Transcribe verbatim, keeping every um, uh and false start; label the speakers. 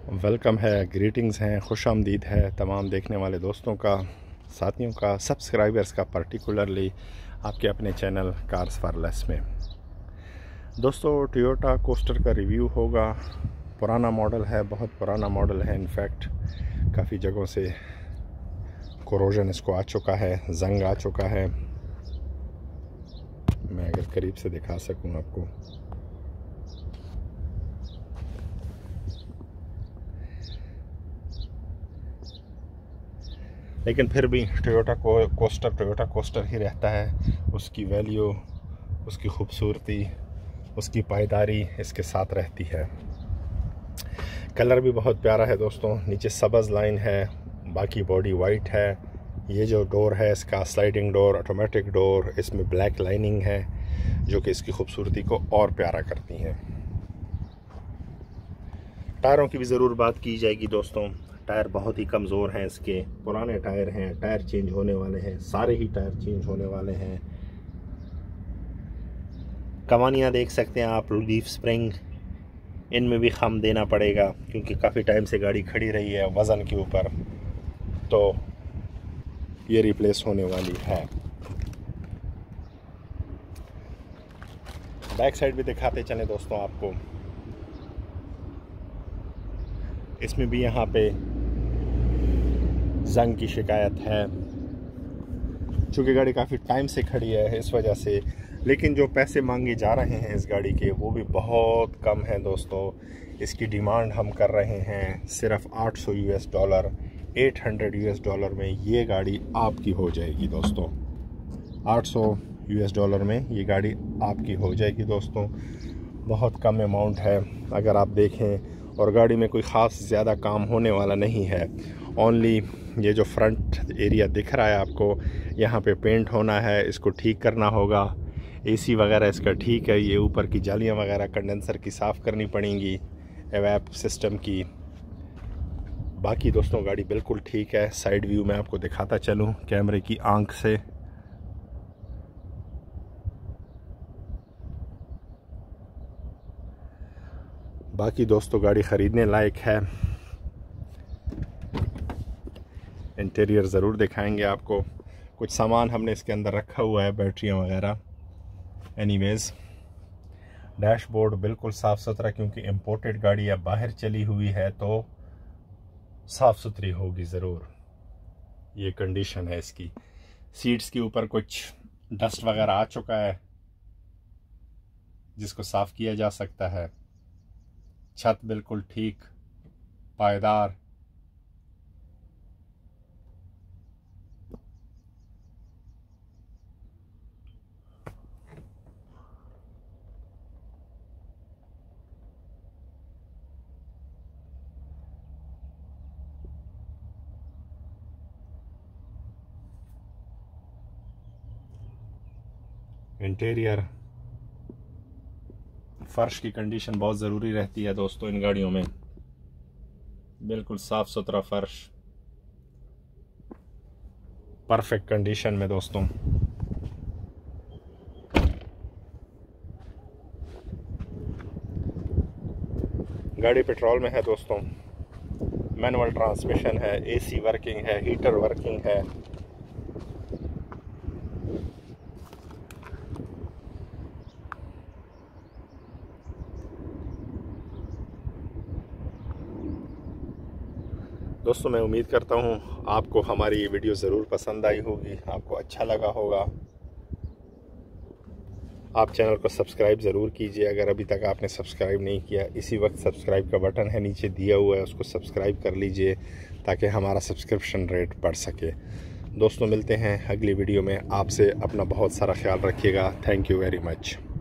Speaker 1: Welcome है, greetings हैं, खुश आमदीद है तमाम देखने वाले दोस्तों का, साथियों का, सब्सक्राइबर्स का, पर्टिकुलरली आपके अपने चैनल कार्स फॉर लेस में। दोस्तों, टोयोटा कोस्टर का रिव्यू होगा। पुराना मॉडल है, बहुत पुराना मॉडल है। इनफैक्ट काफ़ी जगहों से कोरोजन इसको आ चुका है, जंग आ चुका है। मैं अगर करीब से दिखा सकूं आपको, लेकिन फिर भी टोयोटा को कोस्टर टोयोटा कोस्टर ही रहता है। उसकी वैल्यू, उसकी खूबसूरती, उसकी पायदारी इसके साथ रहती है। कलर भी बहुत प्यारा है दोस्तों। नीचे सब्ज़ लाइन है, बाकी बॉडी वाइट है। ये जो डोर है इसका स्लाइडिंग डोर, ऑटोमेटिक डोर, इसमें ब्लैक लाइनिंग है जो कि इसकी खूबसूरती को और प्यारा करती है। टायरों की भी ज़रूर बात की जाएगी दोस्तों। टायर बहुत ही कमज़ोर हैं इसके, पुराने टायर हैं। टायर चेंज होने वाले हैं, सारे ही टायर चेंज होने वाले हैं। कवानियाँ देख सकते हैं आप, लीफ स्प्रिंग, इनमें भी खम देना पड़ेगा क्योंकि काफ़ी टाइम से गाड़ी खड़ी रही है वज़न के ऊपर, तो ये रिप्लेस होने वाली है। बैक साइड भी दिखाते चलें दोस्तों आपको। इसमें भी यहाँ पे जंग की शिकायत है, चूँकि गाड़ी काफ़ी टाइम से खड़ी है इस वजह से। लेकिन जो पैसे मांगे जा रहे हैं इस गाड़ी के, वो भी बहुत कम हैं दोस्तों। इसकी डिमांड हम कर रहे हैं सिर्फ आठ सौ यूएस डॉलर, आठ सौ यूएस डॉलर में ये गाड़ी आपकी हो जाएगी दोस्तों। आठ सौ यूएस डॉलर में ये गाड़ी आपकी हो जाएगी दोस्तों। बहुत कम अमाउंट है अगर आप देखें, और गाड़ी में कोई ख़ास ज़्यादा काम होने वाला नहीं है। ओनली ये जो फ्रंट एरिया दिख रहा है आपको, यहाँ पे पेंट होना है, इसको ठीक करना होगा। एसी वगैरह इसका ठीक है। ये ऊपर की जालियाँ वगैरह कंडेंसर की साफ़ करनी पड़ेंगी, एवैप सिस्टम की। बाकी दोस्तों गाड़ी बिल्कुल ठीक है। साइड व्यू में आपको दिखाता चलूँ कैमरे की आंख से। बाकी दोस्तों गाड़ी ख़रीदने लायक है। इंटीरियर ज़रूर दिखाएंगे आपको। कुछ सामान हमने इसके अंदर रखा हुआ है, बैटरियाँ वगैरह। एनीवेज़, डैशबोर्ड बिल्कुल साफ़ सुथरा, क्योंकि इम्पोर्टेड गाड़ी या बाहर चली हुई है तो साफ़ सुथरी होगी ज़रूर। ये कंडीशन है इसकी। सीट्स के ऊपर कुछ डस्ट वगैरह आ चुका है जिसको साफ़ किया जा सकता है। छत बिल्कुल ठीक, पायदार। इंटीरियर, फर्श की कंडीशन बहुत ज़रूरी रहती है दोस्तों इन गाड़ियों में। बिल्कुल साफ़ सुथरा फर्श, परफेक्ट कंडीशन में दोस्तों। गाड़ी पेट्रोल में है दोस्तों। मैनुअल ट्रांसमिशन है, एसी वर्किंग है, हीटर वर्किंग है। दोस्तों मैं उम्मीद करता हूँ आपको हमारी ये वीडियो ज़रूर पसंद आई होगी, आपको अच्छा लगा होगा। आप चैनल को सब्सक्राइब ज़रूर कीजिए अगर अभी तक आपने सब्सक्राइब नहीं किया। इसी वक्त सब्सक्राइब का बटन है नीचे दिया हुआ है, उसको सब्सक्राइब कर लीजिए ताकि हमारा सब्सक्रिप्शन रेट बढ़ सके। दोस्तों मिलते हैं अगली वीडियो में। आपसे अपना बहुत सारा ख्याल रखिएगा। Thank you very much.